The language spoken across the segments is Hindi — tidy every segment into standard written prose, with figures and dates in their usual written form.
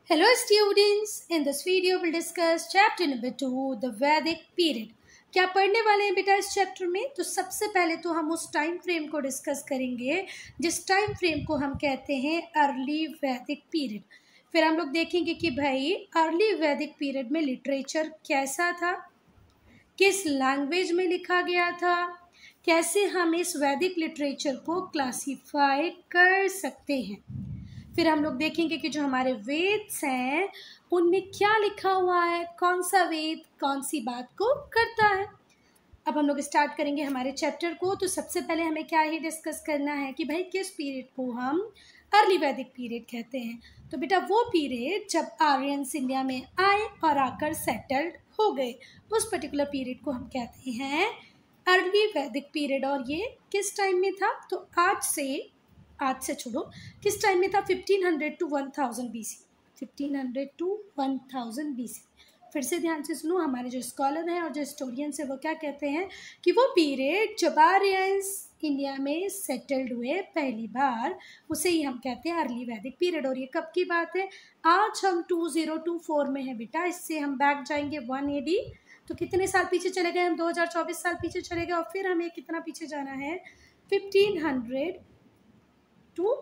Hello students, in this video we'll discuss chapter number 2, the Vedic period. क्या पढ़ने वाले हैं बेटा इस चैप्टर में? तो सबसे पहले तो हम उस टाइम फ्रेम को डिस्कस करेंगे जिस टाइम फ्रेम को हम कहते हैं अर्ली वैदिक पीरियड। फिर हम लोग देखेंगे कि भाई अर्ली वैदिक पीरियड में लिटरेचर कैसा था, किस लैंग्वेज में लिखा गया था, कैसे हम इस वैदिक लिटरेचर को क्लासीफाई कर सकते हैं। फिर हम लोग देखेंगे कि जो हमारे वेद्स हैं उनमें क्या लिखा हुआ है, कौन सा वेद कौन सी बात को करता है। अब हम लोग स्टार्ट करेंगे हमारे चैप्टर को। तो सबसे पहले हमें क्या ही डिस्कस करना है कि भाई किस पीरियड को हम अर्ली वैदिक पीरियड कहते हैं। तो बेटा वो पीरियड जब आर्यंस इंडिया में आए और आकर सेटल्ड हो गए, उस पर्टिकुलर पीरियड को हम कहते हैं अर्ली वैदिक पीरियड। और ये किस टाइम में था? तो आज से छोड़ो, किस टाइम में था? 1500 टू 1000 BC। 1500 to 1000 BC। फिर से ध्यान से सुनो, हमारे जो स्कॉलर हैं और जो हिस्टोरियंस हैं वो क्या कहते हैं कि वो पीरियड जब आर्यंस इंडिया में सेटल्ड हुए पहली बार, उसे ही हम कहते हैं अर्ली वैदिक पीरियड। और ये कब की बात है? आज हम 2024 में है बेटा, इससे हम बैक जाएंगे 1 AD। तो कितने साल पीछे चले गए हम? 2024 साल पीछे चले गए। और फिर हमें कितना पीछे जाना है? 1500 टू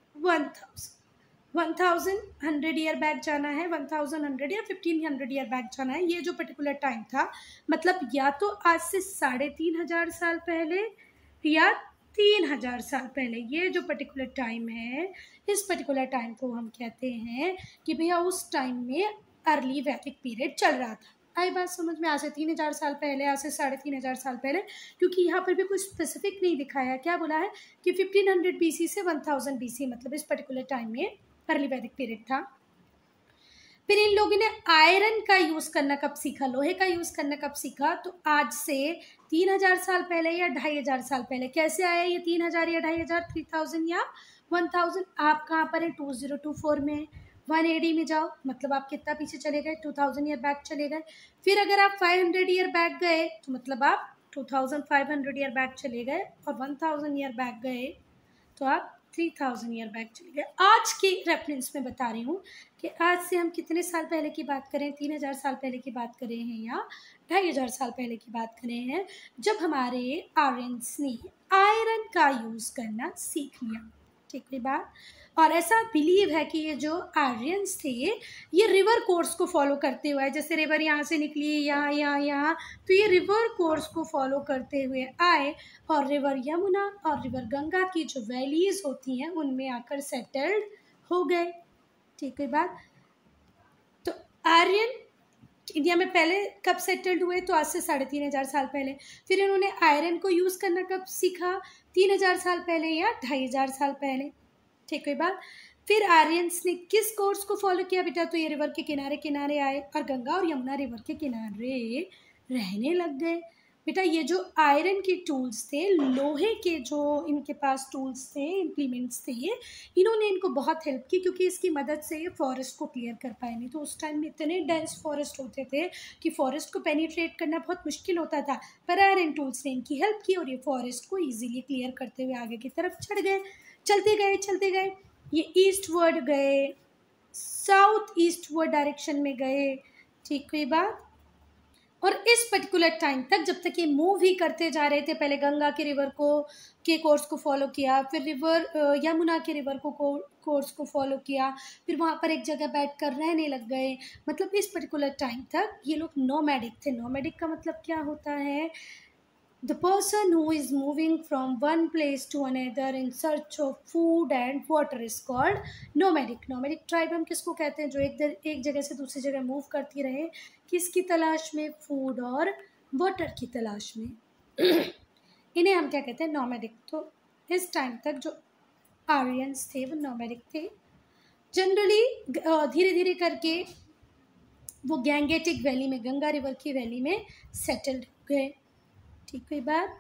1100 ईयर बैक जाना है। 1100 या 1500 ईयर बैक जाना है। ये जो पर्टिकुलर टाइम था, मतलब या तो आज से 3500 साल पहले या 3000 साल पहले, ये जो पर्टिकुलर टाइम है, इस पर्टिकुलर टाइम को हम कहते हैं कि भैया उस टाइम में अर्ली वैदिक पीरियड चल रहा था। आई बात समझ में? आज से 3000 साल पहले, आज से 3500 साल पहले, क्योंकि यहाँ पर भी कुछ स्पेसिफिक नहीं दिखाया। क्या बोला है कि 1500 BC से 1000 BC, मतलब इस पर्टिकुलर टाइम में अर्ली वैदिक पीरियड था। फिर इन लोगों ने आयरन का यूज करना कब सीखा, लोहे का यूज करना कब सीखा? तो आज से 3000 साल पहले या 2500 साल पहले। कैसे आया ये 3000 या 2500, 3000 या 1000? आप कहाँ पर है? 2024 में। 1 AD में जाओ, मतलब आप कितना पीछे चले गए? 2000 ईयर बैक चले गए। फिर अगर आप 500 ईयर बैक गए तो मतलब आप 2500 ईयर बैक चले गए। और 1000 ईयर बैक गए तो आप 3000 ईयर बैक चले गए। आज के रेफरेंस में बता रही हूँ कि आज से हम कितने साल पहले की बात करें? 3000 साल पहले की बात करें हैं या 2500 साल पहले की बात करें हैं, जब हमारे आर्यंस ने आयरन का यूज़ करना सीख लिया। ठीक है बात? और ऐसा बिलीव है कि ये जो आर्यंस थे ये रिवर कोर्स को फॉलो करते हुए, जैसे रिवर यहाँ से निकली यहाँ, तो ये रिवर कोर्स को फॉलो करते हुए आए और रिवर यमुना और रिवर गंगा की जो वैलीज होती हैं उनमें आकर सेटल्ड हो गए। ठीक है बात? तो आर्यन इंडिया में पहले कब सेटल्ड हुए? तो आज से 3500 साल पहले। फिर इन्होंने आयरन को यूज़ करना कब सीखा? 3000 साल पहले या 2500 साल पहले। ठीक है बात? फिर आर्यंस ने किस कोर्स को फॉलो किया बेटा? तो ये रिवर के किनारे किनारे आए और गंगा और यमुना रिवर के किनारे रहने लग गए। बेटा ये जो आयरन के टूल्स थे, लोहे के जो इनके पास टूल्स थे, इम्प्लीमेंट्स थे, इन्होंने इनको बहुत हेल्प की, क्योंकि इसकी मदद से ये फॉरेस्ट को क्लियर कर पाए। नहीं तो उस टाइम में इतने डेंस फॉरेस्ट होते थे कि फॉरेस्ट को पेनिट्रेट करना बहुत मुश्किल होता था। पर आयरन टूल्स ने इनकी हेल्प की और ये फॉरेस्ट को ईजिली क्लियर करते हुए आगे की तरफ चढ़ गए। चलते गए ये ईस्टवर्ड गए, साउथ ईस्टवर्ड डायरेक्शन में गए। ठीक है बात? और इस पर्टिकुलर टाइम तक जब तक ये मूव ही करते जा रहे थे, पहले गंगा के रिवर को के कोर्स को फॉलो किया, फिर रिवर यमुना के रिवर को कोर्स को फॉलो किया, फिर वहाँ पर एक जगह बैठकर रहने लग गए। मतलब इस पर्टिकुलर टाइम तक ये लोग नोमैडिक थे। नोमैडिक का मतलब क्या होता है? The person who is moving from one place to another in search of food and water is called nomadic. Nomadic tribe हम किसको कहते हैं? जो एक जगह से दूसरी जगह मूव करती रहे, किसकी तलाश में? फूड और वाटर की तलाश में। इन्हें हम क्या कहते हैं? नोमैडिक। तो इस टाइम तक जो आर्यंस थे वो नोमैडिक थे। जनरली धीरे धीरे करके वो गैंगेटिक वैली में, गंगा रिवर की वैली में सेटल्ड हो गए। ठीक है बात?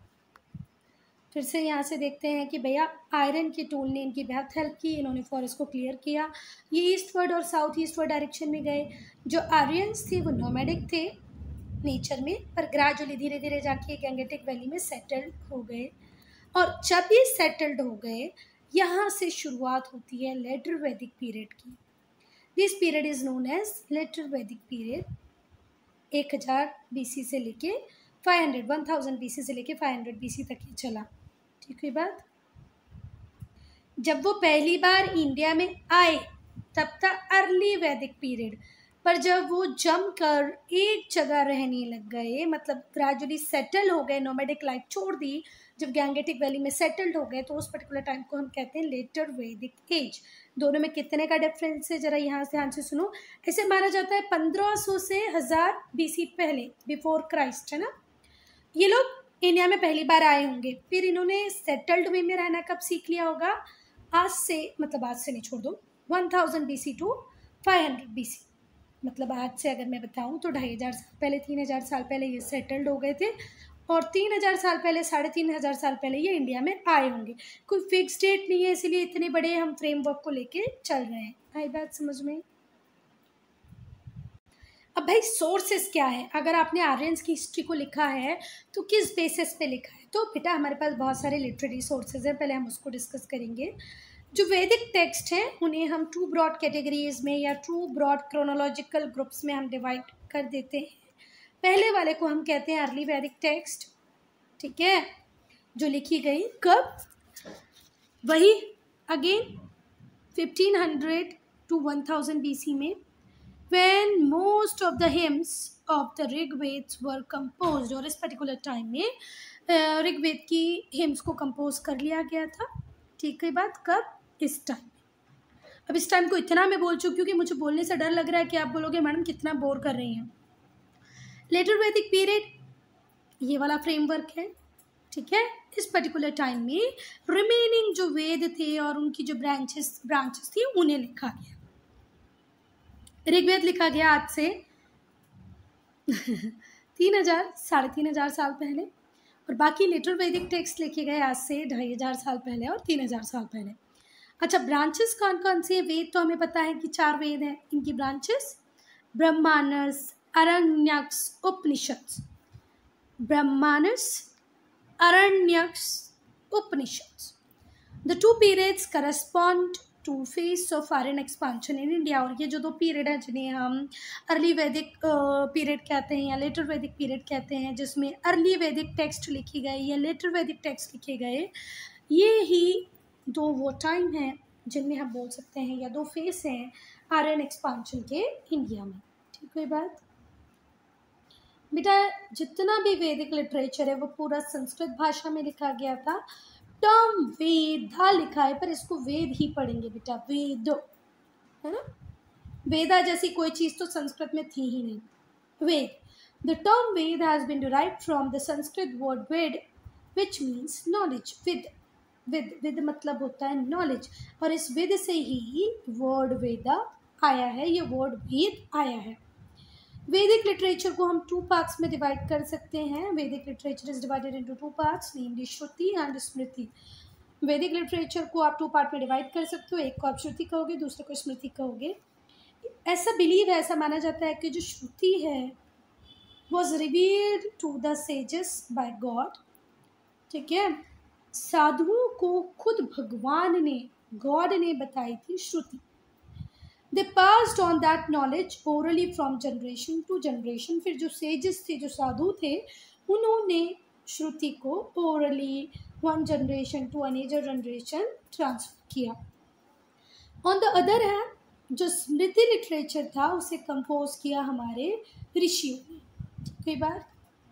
फिर से यहाँ से देखते हैं कि भैया आयरन के टूल ने इनकी बहुत हेल्प की, इन्होंने फॉरेस्ट को क्लियर किया। ये ईस्टवर्ड और साउथ ईस्टवर्ड डायरेक्शन में गए। जो आर्यंस थे वो नोमैडिक थे नेचर में, पर ग्रेजुअली धीरे धीरे जाके गैंगेटिक वैली में सेटल्ड हो गए। और जब ये सेटल्ड हो गए, यहाँ से शुरुआत होती है लेटर वैदिक पीरियड की। This period is known as later Vedic period. 1000 BC से लेके 1000 BC से लेके 500 BC तक ये चला। ठीक है बात। जब वो पहली बार इंडिया में आए तब था अर्ली वैदिक पीरियड, पर जब वो जम कर एक जगह रहने लग गए, मतलब ग्रेजुअली सेटल हो गए, नोमैडिक लाइफ छोड़ दी, जब गैंगेटिक वैली में सेटल्ड हो गए, तो उस पर्टिकुलर टाइम को हम कहते हैं लेटर वैदिक एज। दोनों में कितने का डिफरेंस है जरा यहाँ से ध्यान से सुनो। ऐसे माना जाता है 1500 से 1000 BC पहले, बिफोर क्राइस्ट, है ना। ये लोग इंडिया में पहली बार आए होंगे, फिर इन्होंने सेटल्ड वे में रहना कब सीख लिया होगा? आज से, मतलब आज से नहीं, छोड़ दो, 1000 BC टू 500 BC, मतलब आज से अगर मैं बताऊं तो 2500 साल पहले, 3000 साल पहले ये सेटल्ड हो गए थे, और 3000 साल पहले, 3500 साल पहले ये इंडिया में आए होंगे। कोई फिक्स डेट नहीं है, इसीलिए इतने बड़े हम फ्रेमवर्क को लेके चल रहे हैं। आई बात समझ में? अब भाई सोर्सेस क्या है? अगर आपने आर्यंस की हिस्ट्री को लिखा है तो किस बेसिस पे लिखा है? तो बेटा हमारे पास बहुत सारे लिटरेरी सोर्सेज हैं, पहले हम उसको डिस्कस करेंगे। जो वैदिक टेक्स्ट हैं उन्हें हम 2 ब्रॉड कैटेगरीज में या 2 ब्रॉड क्रोनोलॉजिकल ग्रुप्स में हम डिवाइड कर देते हैं। पहले वाले को हम कहते हैं अर्ली वैदिक टेक्स्ट, ठीक है, जो लिखी गई कब? वही अगेन 1500 टू 1000 BC में, when most of the hymns of the Rigveda were composed, और इस पर्टिकुलर टाइम में ऋग्वेद की हिम्स को कंपोज कर लिया गया था। ठीक है बात। कब? इस टाइम। अब इस टाइम को इतना मैं बोल चुकी हूँ कि मुझे बोलने से डर लग रहा है कि आप बोलोगे मैडम कितना बोर कर रही हैं। लेटर वैदिक पीरियड ये वाला फ्रेमवर्क है, ठीक है। इस पर्टिकुलर टाइम में रिमेनिंग जो वेद थे और उनकी जो ब्रांचेस थी उन्हें लिखा गया। ऋग्वेद लिखा गया आज से 3500 साल पहले, और बाकी लेटर वैदिक टेक्स्ट लिखे गए आज से 2500 साल पहले और 3000 साल पहले। अच्छा, ब्रांचेस कौन कौन से? वेद तो हमें पता है कि 4 वेद हैं। इनकी ब्रांचेस ब्रह्मांड, आरण्यक, उपनिषद। ब्रह्मांड, आरण्यक, उपनिषद। The 2 periods correspond to phase of Aryan expansion in India। और ये जो 2 पीरियड हैं जिन्हें हम अर्ली वैदिक पीरियड कहते हैं या लेटर वैदिक पीरियड कहते हैं, जिसमें अर्ली वैदिक टेक्स्ट लिखी गई या लेटर वैदिक टेक्स्ट लिखे गए, ये ही 2 वो टाइम हैं जिनमें हम बोल सकते हैं, या 2 फेस हैं आर्यन एक्सपांशन के इंडिया में। ठीक है बात। बेटा जितना भी वैदिक लिटरेचर है वो पूरा संस्कृत भाषा में लिखा गया था। टर्म वेदा लिखा है, पर इसको वेद ही पढ़ेंगे बेटा, वेद, है ना। वेदा जैसी कोई चीज़ तो संस्कृत में थी ही नहीं। Veda. The term Veda has been derived from the Sanskrit word Veda which means knowledge. विद मतलब होता है नॉलेज, और इस विद से ही वर्ड वेदा आया है, ये वर्ड वेद आया है। वैदिक लिटरेचर को हम 2 पार्ट्स में डिवाइड कर सकते हैं। Vedic literature is divided into 2 parts, namely Shruti and Smriti. Vedic literature को आप 2 पार्ट में डिवाइड कर सकते हो, एक को आप श्रुति कहोगे, दूसरे को स्मृति कहोगे। ऐसा बिलीव है, ऐसा माना जाता है कि जो श्रुति है was revealed to the sages by God, ठीक है। साधुओं को खुद भगवान ने, गॉड ने बताई थी श्रुति। They passed on that knowledge orally from generation to generation। फिर जो सेजेस थे, जो साधु थे, उन्होंने श्रुति को orally one generation to another generation transfer किया। On the other hand, जो स्मृति लिटरेचर था उसे कंपोज किया हमारे ऋषियों ने। ठीक है बात।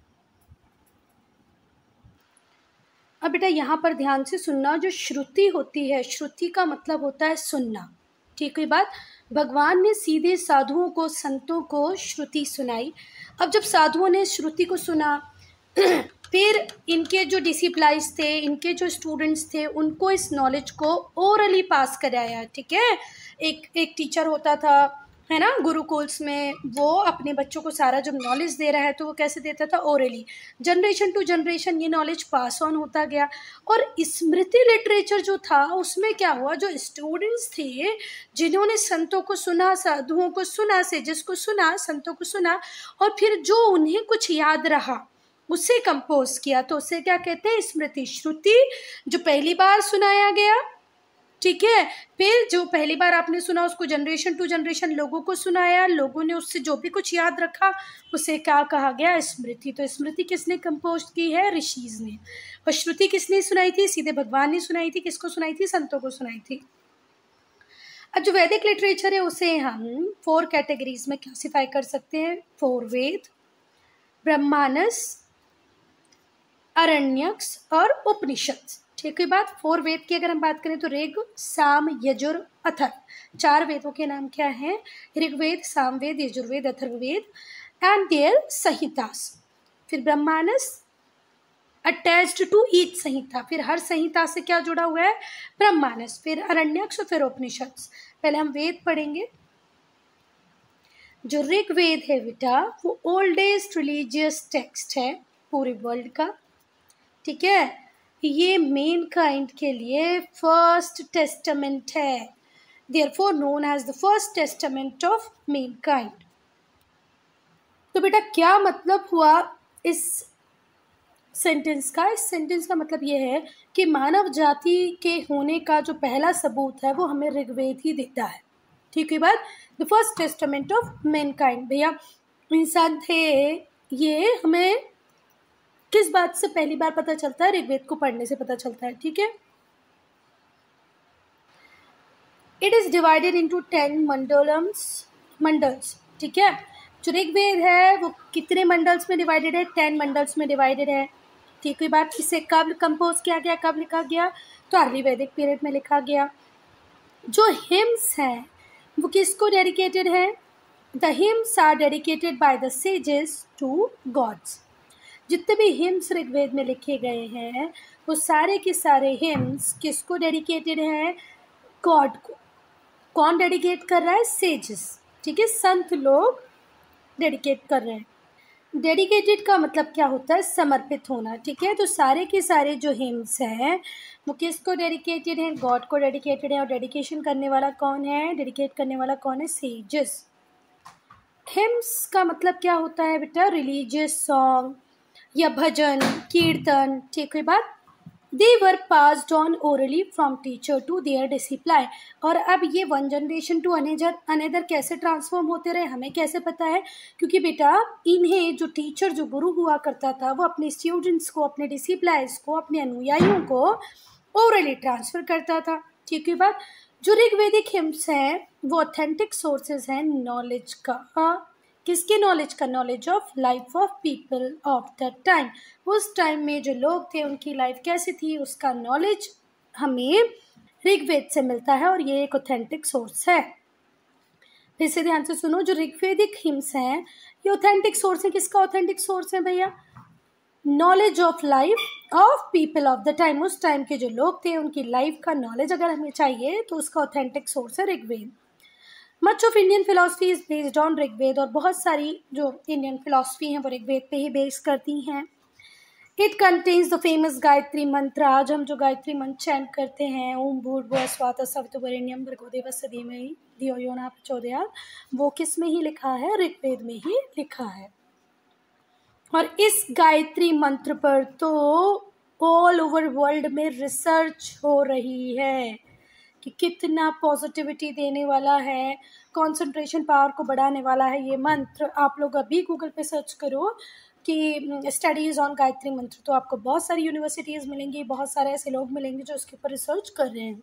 अब बेटा यहाँ पर ध्यान से सुनना, जो श्रुति होती है, श्रुति का मतलब होता है सुनना। ठीक है बात। भगवान ने सीधे साधुओं को, संतों को श्रुति सुनाई। अब जब साधुओं ने श्रुति को सुना, फिर इनके जो डिसिप्लाइज थे, इनके जो स्टूडेंट्स थे, उनको इस नॉलेज को ओरली पास कराया। ठीक है। एक टीचर होता था, है ना, गुरुकुल्स में, वो अपने बच्चों को सारा जब नॉलेज दे रहा है तो वो कैसे देता था? ओरली। जनरेशन टू जनरेशन ये नॉलेज पास ऑन होता गया। और स्मृति लिटरेचर जो था उसमें क्या हुआ, जो स्टूडेंट्स थे जिन्होंने संतों को सुना, साधुओं को सुना, सेजेस को सुना, संतों को सुना, और फिर जो उन्हें कुछ याद रहा उसे कंपोज किया, तो उसे क्या कहते हैं? स्मृति। श्रुति जो पहली बार सुनाया गया, ठीक है। फिर जो पहली बार आपने सुना उसको जनरेशन टू जनरेशन लोगों को सुनाया, लोगों ने उससे जो भी कुछ याद रखा उसे क्या कहा गया, स्मृति। तो स्मृति किसने कंपोज की है, ऋषिज ने। और श्रुति किसने सुनाई थी, सीधे भगवान ने सुनाई थी। किसको सुनाई थी, संतों को सुनाई थी। अब जो वैदिक लिटरेचर है उसे हम 4 कैटेगरीज में क्लासिफाई कर सकते हैं। 4 वेद, ब्रह्मानस, अरण्यक्स और उपनिषद। ठीक है बात। 4 वेद की अगर हम बात करें तो ऋग, साम, यजुर, अथर्व। 4 वेदों के नाम क्या हैं, ऋग्वेद, सामवेद, यजुर्वेद, अथर्ववेद एंड देयर संहितास। फिर Brahmanas attached to each Samhita, फिर हर संहिता से क्या जुड़ा हुआ है, ब्रह्मानस। फिर अरण्यक्ष, फिर उपनिषद। पहले हम वेद पढ़ेंगे। जो ऋग्वेद है बेटा वो ओल्डेस्ट रिलीजियस टेक्स्ट है पूरे वर्ल्ड का। ठीक है, ये मेन काइंड के लिए फर्स्ट टेस्टामेंट है, therefore known as the first testament of mankind. तो बेटा क्या मतलब हुआ इस सेंटेंस का, इस सेंटेंस का मतलब ये है कि मानव जाति के होने का जो पहला सबूत है वो हमें ऋग्वेद ही देता है। ठीक है बात। The first testament of mankind. भैया इंसान थे, ये हमें किस बात से पहली बार पता चलता है, ऋग्वेद को पढ़ने से पता चलता है। ठीक है, it is divided into 10 mandalas. ठीक है, जो ऋग्वेद है वो कितने मंडल्स में डिवाइडेड है, 10 मंडल्स में डिवाइडेड है। ठीक है बात। इसे कब कंपोज किया गया, कब लिखा गया, तो अर्ली वैदिक पीरियड में लिखा गया। जो हिम्स हैं वो किसको डेडिकेटेड है, the hymns are dedicated by the sages to gods. जितने भी हिम्स ऋग्वेद में लिखे गए हैं वो सारे के सारे हिम्स किसको डेडिकेटेड हैं, गॉड को। कौन डेडिकेट कर रहा है, सेजेस। ठीक है, संत लोग डेडिकेट कर रहे हैं। डेडिकेटेड का मतलब क्या होता है, समर्पित होना। ठीक है, तो सारे के सारे जो हिम्स हैं वो किसको डेडिकेटेड हैं, गॉड को डेडिकेटेड है। और डेडिकेशन करने वाला कौन है, डेडिकेट करने वाला कौन है, सेजेस। हिम्स का मतलब क्या होता है बेटा, रिलीजियस सॉन्ग या भजन, कीर्तन। ठीक है बात। They were passed on orally from teacher to their disciple. और अब ये वन जनरेशन टू अनदर कैसे ट्रांसफॉर्म होते रहे हमें कैसे पता है, क्योंकि बेटा इन्हें जो टीचर, जो गुरु हुआ करता था वो अपने स्टूडेंट्स को, अपने डिसिप्लाइज को, अपने अनुयायियों को ओरली ट्रांसफर करता था। ठीक है बात। जो ऋग्वेदिक हिम्स हैं वो ऑथेंटिक सोर्सेज हैं नॉलेज का। किसके नॉलेज का, knowledge of life of people of the time. उस टाइम में जो लोग थे उनकी लाइफ कैसी थी उसका नॉलेज हमें ऋग्वेद से मिलता है और ये एक ऑथेंटिक सोर्स है। फिर से ध्यान से सुनो, जो ऋग्वेदिक हिम्स हैं ये ऑथेंटिक सोर्स है। किसका ऑथेंटिक सोर्स है भैया, knowledge of life of people of the time. उस टाइम के जो लोग थे उनकी लाइफ का नॉलेज अगर हमें चाहिए तो उसका ऑथेंटिक सोर्स है Rigveda. Much of Indian philosophy is based on Rigveda. और बहुत सारी जो इंडियन फिलोसफी हैं वो ऋग्वेद पे ही बेस करती हैं। It contains the famous Gayatri mantra. आज हम जो गायत्री मंत्र चैंट करते हैं, ओम भूर्भुवः स्वः सवितुर्वरेण्यं भर्गो देवस्य धीमहि धियो यो न प्रचोदयात्, वो किस में ही लिखा है, ऋग्वेद में ही लिखा है। और इस गायत्री मंत्र पर तो ऑल ओवर वर्ल्ड में रिसर्च हो रही है कि कितना पॉजिटिविटी देने वाला है, कंसंट्रेशन पावर को बढ़ाने वाला है ये मंत्र। आप लोग अभी गूगल पे सर्च करो कि स्टडीज़ ऑन गायत्री मंत्र, तो आपको बहुत सारी यूनिवर्सिटीज़ मिलेंगी, बहुत सारे ऐसे लोग मिलेंगे जो इसके ऊपर रिसर्च कर रहे हैं।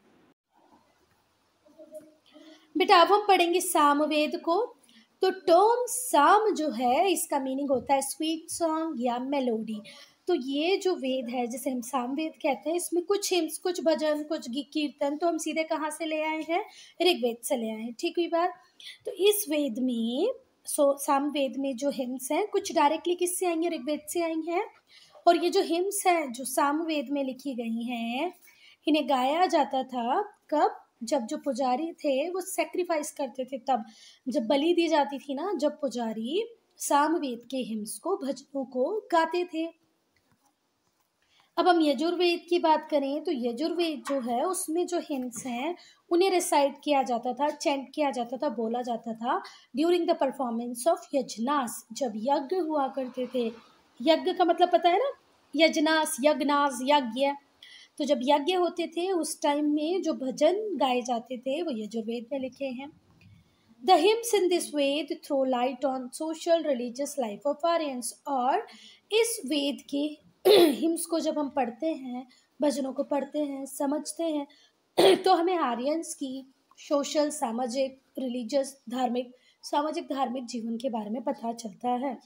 बेटा अब हम पढ़ेंगे सामवेद को। तो टर्म साम जो है इसका मीनिंग होता है स्वीट सॉन्ग या मेलोडी। तो ये जो वेद है जिसे हम सामवेद कहते हैं, इसमें कुछ हिम्स, कुछ भजन, कुछ कीर्तन, तो हम सीधे कहाँ से ले आए हैं, ऋग्वेद से ले आए हैं। ठीक हुई बात। तो इस वेद में सामवेद में जो हिम्स हैं कुछ डायरेक्टली किससे आई हैं, ऋग्वेद से आई हैं। और ये जो हिम्स हैं जो सामवेद में लिखी गई हैं इन्हें गाया जाता था कब, जब जो पुजारी थे वो सेक्रीफाइस करते थे, तब जब बलि दी जाती थी ना, जब पुजारी सामवेद के हिम्स को, भजनों को गाते थे। अब हम यजुर्वेद की बात करें तो यजुर्वेद जो है उसमें जो हिम्स हैं उन्हें रिसाइट किया जाता था, चैंट किया जाता था, बोला जाता था during the performance of yajnas, जब यज्ञ हुआ करते थे। यज्ञ का मतलब पता है ना, यजनास, यज्ञनास, यज्ञ। तो जब यज्ञ होते थे उस टाइम में जो भजन गाए जाते थे वो यजुर्वेद में लिखे हैं। The hymns in this Ved throw light on social religious life of Aryans। और इस वेद के हिम्स को जब हम पढ़ते हैं, भजनों को पढ़ते हैं, समझते हैं तो हमें आर्यंस की सोशल, सामाजिक, रिलीजियस, धार्मिक जीवन के बारे में पता चलता है।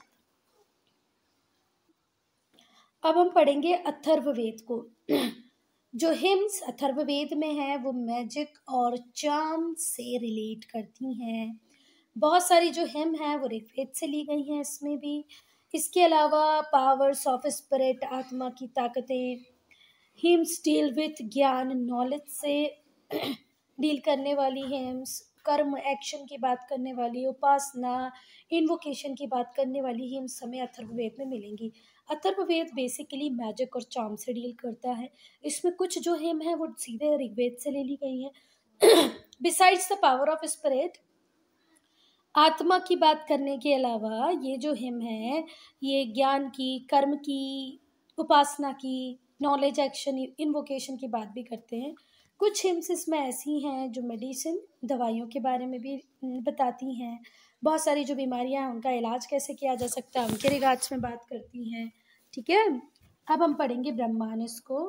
अब हम पढ़ेंगे अथर्ववेद को। जो हिम्स अथर्ववेद में है वो मैजिक और चार्म से रिलेट करती हैं। बहुत सारी जो हिम है वो ऋग्वेद से ली गई हैं इसमें भी। इसके अलावा पावर्स ऑफ स्पिरिट, आत्मा की ताकतें, hymns deal with gyan, knowledge से डील करने वाली हिम्स, कर्म, एक्शन की बात करने वाली, उपासना, इन्वोकेशन की बात करने वाली हिम्स हमें अथर्ववेद में मिलेंगी। अथर्ववेद बेसिकली मैजिक और चार्म से डील करता है। इसमें कुछ जो हिम है वो सीधे ऋग्वेद से ले ली गई हैं। Besides the power of spirit, आत्मा की बात करने के अलावा ये जो हिम है ये ज्ञान की, कर्म की, उपासना की, नॉलेज, एक्शन, इन्वोकेशन की बात भी करते हैं। कुछ हिम्स इसमें ऐसी हैं जो मेडिसिन, दवाइयों के बारे में भी बताती हैं। बहुत सारी जो बीमारियां हैं उनका इलाज कैसे किया जा सकता है उनके रिगार्ड्स में बात करती हैं। ठीक है, अब हम पढ़ेंगे ब्रह्मानस को।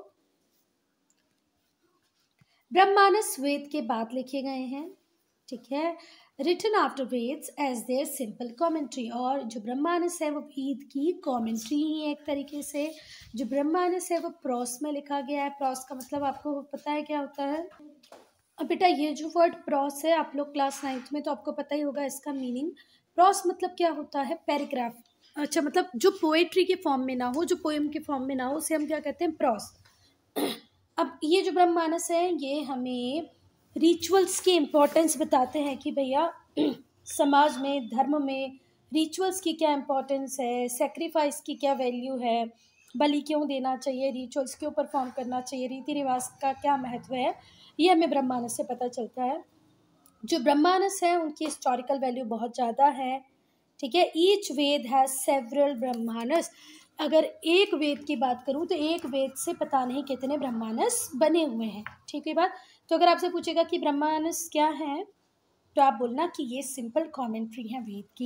ब्रह्मानस वेद के बाद लिखे गए हैं। ठीक है, written after Vedas as their simple commentary. और जो ब्रह्मानस है वो वेद की कॉमेंट्री ही है एक तरीके से। जो ब्रह्मानस है वो प्रोस में लिखा गया है। प्रोस का मतलब आपको पता है क्या होता है? अब बेटा ये जो वर्ड प्रोस है, आप लोग क्लास 9th में तो आपको पता ही होगा इसका मीनिंग। प्रोस मतलब क्या होता है? पैराग्राफ। अच्छा, मतलब जो पोएट्री के फॉर्म में ना हो, जो पोएम के फॉर्म में ना हो, उसे हम क्या कहते हैं? प्रोस। अब ये जो ब्रह्मानस है ये हमें रिचुअल्स की इम्पोर्टेंस बताते हैं कि भैया समाज में, धर्म में रिचुअल्स की क्या इम्पोर्टेंस है, सेक्रीफाइस की क्या वैल्यू है, बलि क्यों देना चाहिए, रिचुअल्स क्यों परफॉर्म करना चाहिए, रीति रिवाज का क्या महत्व है, ये हमें ब्रह्मानस से पता चलता है। जो ब्रह्मानस है उनकी हिस्टोरिकल वैल्यू बहुत ज़्यादा है। ठीक है, each Veda has several Brahmanas. अगर एक वेद की बात करूं तो एक वेद से पता नहीं कितने ब्रह्मानस बने हुए हैं। ठीक है बात। तो अगर आपसे पूछेगा कि ब्रह्मानस क्या है तो आप बोलना कि ये सिंपल कमेंट्री है वेद की।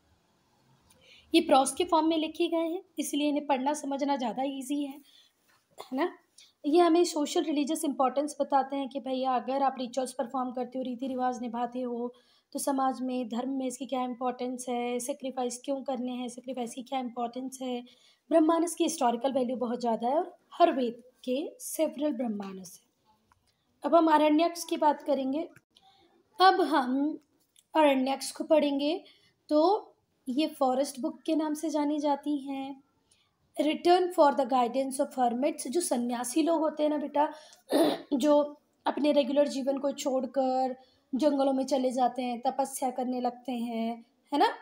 ये प्रोस के फॉर्म में लिखे गए हैं इसलिए इन्हें पढ़ना समझना ज़्यादा ईजी है ना। ये हमें सोशल रिलीजियस इंपॉर्टेंस बताते हैं कि भैया अगर आप रिचुअल्स परफॉर्म करते हो, रीति रिवाज निभाते हो, तो समाज में, धर्म में इसकी क्या इंपॉर्टेंस है, सेक्रीफाइस क्यों करने हैं, सेक्रीफाइस की क्या इंपॉर्टेंस है। ब्रह्मानस की हिस्टोरिकल वैल्यू बहुत ज़्यादा है और हर वेद के सेवरल ब्रह्मानस है। अब हम आरण्यक्स की बात करेंगे। अब हम आरण्यक्स को पढ़ेंगे तो ये फॉरेस्ट बुक के नाम से जानी जाती हैं। Written for the guidance of hermits, जो सन्यासी लोग होते हैं ना बेटा, जो अपने रेगुलर जीवन को छोड़कर जंगलों में चले जाते हैं, तपस्या करने लगते हैं, है ना।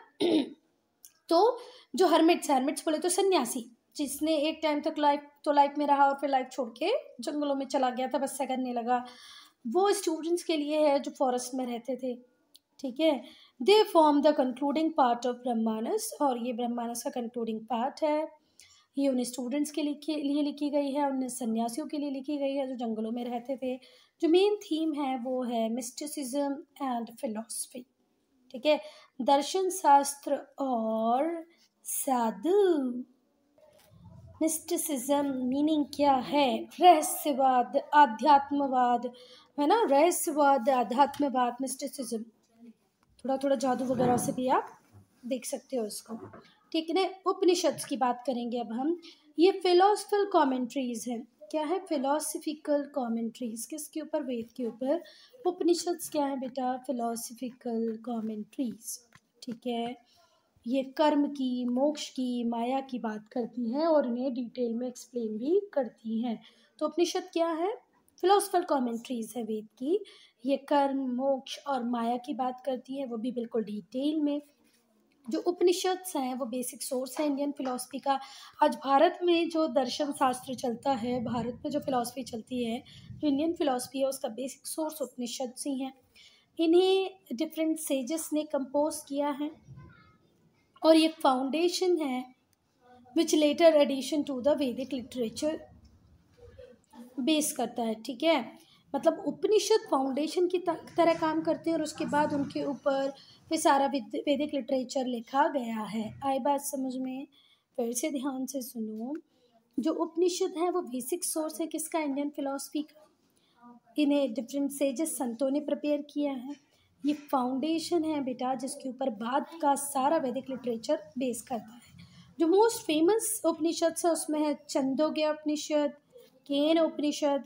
तो जो हर्मिट्स बोले तो सन्यासी, जिसने एक टाइम तक लाइफ में रहा और फिर लाइफ छोड़ के जंगलों में चला गया, तपस्या करने लगा, वो स्टूडेंट्स के लिए है जो फॉरेस्ट में रहते थे। ठीक है, they form the concluding part of Brahmanas, और ये ब्रह्मानस का कंक्लूडिंग पार्ट है। ये उन स्टूडेंट्स के लिए लिखी गई है, उन सन्यासियों के लिए लिखी गई है जो जंगलों में रहते थे। जो मेन थीम है वो है मिस्टिसिज्म एंड फिलॉसफी। ठीक है, दर्शन शास्त्र और साधु। मिस्टिसिज्म मीनिंग क्या है? रहस्यवाद, आध्यात्मवाद, है ना, रहस्यवाद, आध्यात्मवाद, मिस्टिसिज्म। थोड़ा थोड़ा जादू वगैरह से भी आप देख सकते हो इसको। ठीक है ना। उपनिषद की बात करेंगे अब हम। ये फिलोसफिकल कमेंट्रीज हैं। क्या है? Philosophical commentaries. किसके ऊपर? वेद के ऊपर। उपनिषद क्या है बेटा? Philosophical commentaries. ठीक है, ये कर्म की, मोक्ष की, माया की बात करती हैं और इन्हें डिटेल में एक्सप्लेन भी करती हैं। तो उपनिषद क्या है? फिलोसफिकल कमेंट्रीज है वेद की। ये कर्म, मोक्ष और माया की बात करती है, वो भी बिल्कुल डिटेल में। जो उपनिषद हैं वो बेसिक सोर्स है इंडियन फिलॉसफी का। आज भारत में जो दर्शन शास्त्र चलता है, भारत में जो फिलॉसफी चलती है, जो इंडियन फिलॉसफी है, उसका बेसिक सोर्स उपनिषद ही है। इन्हें डिफरेंट सेजेस ने कंपोज किया है और ये फाउंडेशन है which later addition to the Vedic literature. Base करता है, ठीक है। मतलब उपनिषद फाउंडेशन की तरह काम करते हैं और उसके बाद उनके ऊपर फिर सारा वैदिक लिटरेचर लिखा गया है। आई बात समझ में? फिर से ध्यान से सुनो। जो उपनिषद है वो बेसिक सोर्स है किसका? इंडियन फिलॉसफी का। इन्हें डिफरेंट सेजेस संतों ने प्रिपेयर किया है। ये फाउंडेशन है बेटा जिसके ऊपर बाद का सारा वैदिक लिटरेचर बेस करता है। जो मोस्ट फेमस उपनिषद है उसमें है छंदोग्य उपनिषद, केन उपनिषद,